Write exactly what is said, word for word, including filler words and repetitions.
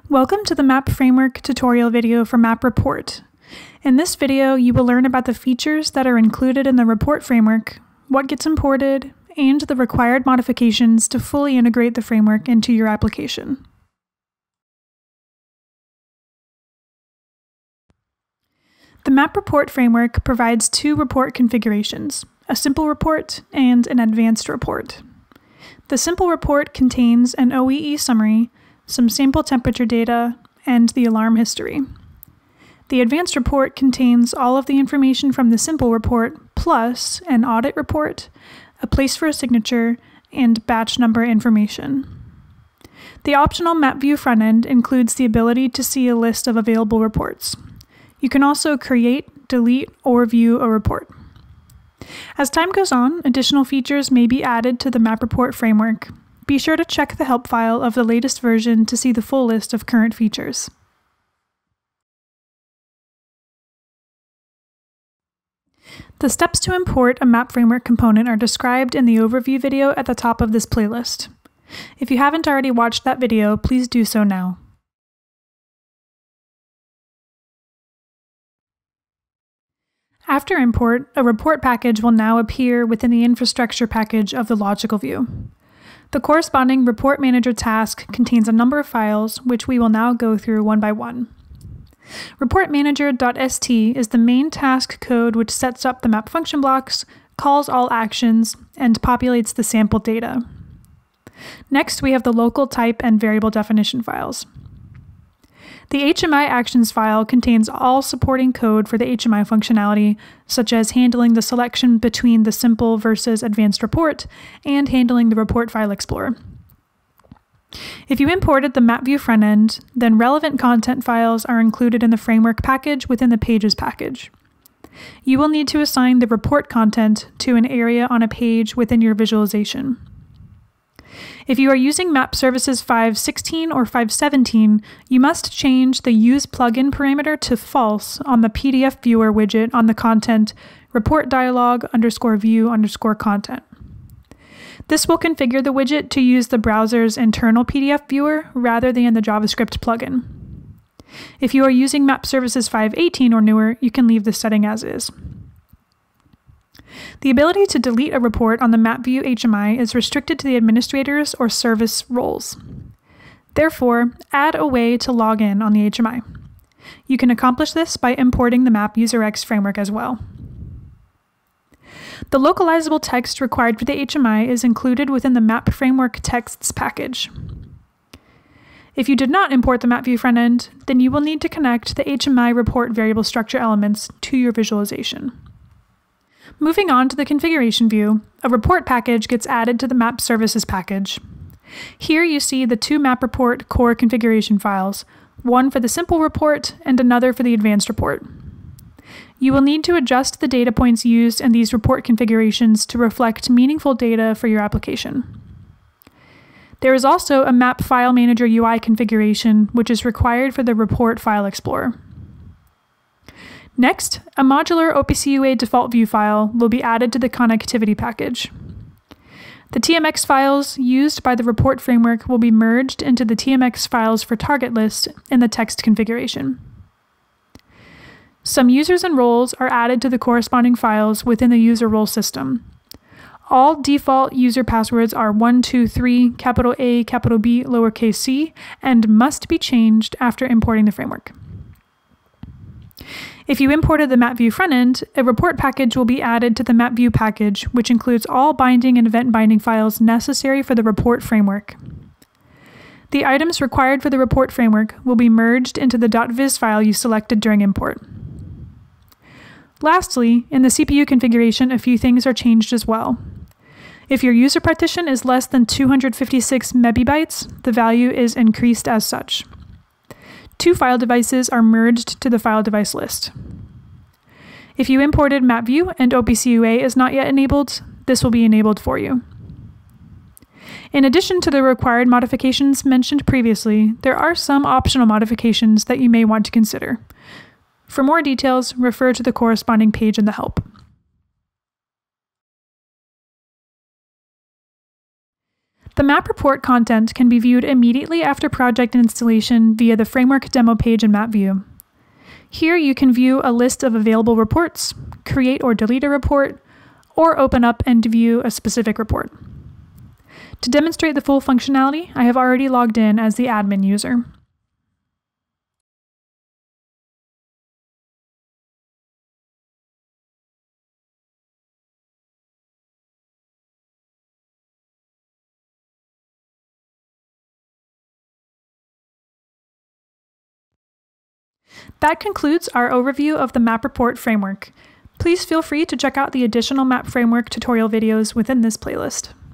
Welcome to the mappFramework tutorial video for mappReport. In this video, you will learn about the features that are included in the report framework, what gets imported, and the required modifications to fully integrate the framework into your application. The mappReport framework provides two report configurations, a simple report and an advanced report. The simple report contains an O E E summary, some sample temperature data, and the alarm history. The advanced report contains all of the information from the simple report, plus an audit report, a place for a signature, and batch number information. The optional map view frontend includes the ability to see a list of available reports. You can also create, delete, or view a report. As time goes on, additional features may be added to the mappReport framework. Be sure to check the help file of the latest version to see the full list of current features. The steps to import a mappFramework component are described in the overview video at the top of this playlist. If you haven't already watched that video, please do so now. After import, a report package will now appear within the infrastructure package of the logical view. The corresponding Report Manager task contains a number of files, which we will now go through one by one. report manager dot S T is the main task code which sets up the map function blocks, calls all actions, and populates the sample data. Next, we have the local type and variable definition files. The H M I actions file contains all supporting code for the H M I functionality, such as handling the selection between the simple versus advanced report and handling the report file explorer. If you imported the MapView frontend, then relevant content files are included in the framework package within the pages package. You will need to assign the report content to an area on a page within your visualization. If you are using Map Services five sixteen or five seventeen, you must change the Use Plugin parameter to false on the P D F Viewer widget on the content report dialog underscore view underscore content. This will configure the widget to use the browser's internal P D F viewer rather than the JavaScript plugin. If you are using Map Services five eighteen or newer, you can leave this setting as is. The ability to delete a report on the MapView H M I is restricted to the administrators or service roles. Therefore, add a way to log in on the H M I. You can accomplish this by importing the mappUserX framework as well. The localizable text required for the H M I is included within the mappFramework texts package. If you did not import the MapView frontend, then you will need to connect the H M I report variable structure elements to your visualization. Moving on to the configuration view, a report package gets added to the Map Services package. Here you see the two mappReport core configuration files, one for the simple report and another for the advanced report. You will need to adjust the data points used in these report configurations to reflect meaningful data for your application. There is also a Map File Manager U I configuration, which is required for the Report File Explorer. Next, a modular O P C U A default view file will be added to the connectivity package. The T M X files used by the report framework will be merged into the T M X files for target list in the text configuration. Some users and roles are added to the corresponding files within the user role system. All default user passwords are one two three, capital A, capital B, lowercase c, and must be changed after importing the framework. If you imported the MapView frontend, a report package will be added to the MapView package, which includes all binding and event binding files necessary for the report framework. The items required for the report framework will be merged into the .viz file you selected during import. Lastly, in the C P U configuration, a few things are changed as well. If your user partition is less than two hundred fifty-six megabytes, the value is increased as such. Two file devices are merged to the file device list. If you imported MapView and O P C U A is not yet enabled, this will be enabled for you. In addition to the required modifications mentioned previously, there are some optional modifications that you may want to consider. For more details, refer to the corresponding page in the help. The map report content can be viewed immediately after project installation via the Framework demo page in Map View. Here you can view a list of available reports, create or delete a report, or open up and view a specific report. To demonstrate the full functionality, I have already logged in as the admin user. That concludes our overview of the Map Report framework. Please feel free to check out the additional Map Framework tutorial videos within this playlist.